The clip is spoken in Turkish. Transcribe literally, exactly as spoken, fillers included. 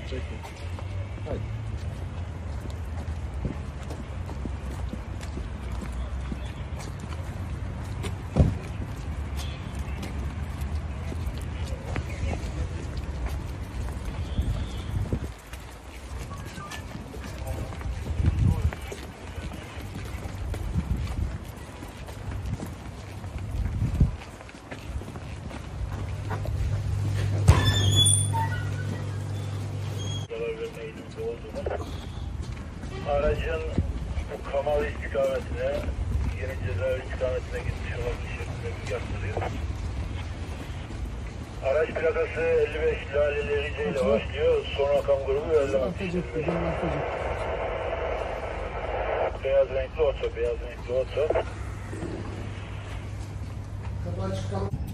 Çekme. Haydi. Aracın bu Kamal istikametine, yeni cezaevi istikametine gitmiş olan bir şekilde bir yaptırıyor. Araç plakası elli beş Laleli Rize ile başlıyor. Son rakam grubu elli altı. Beyaz renkli oto, beyaz renkli oto. Kapağı çıkalım.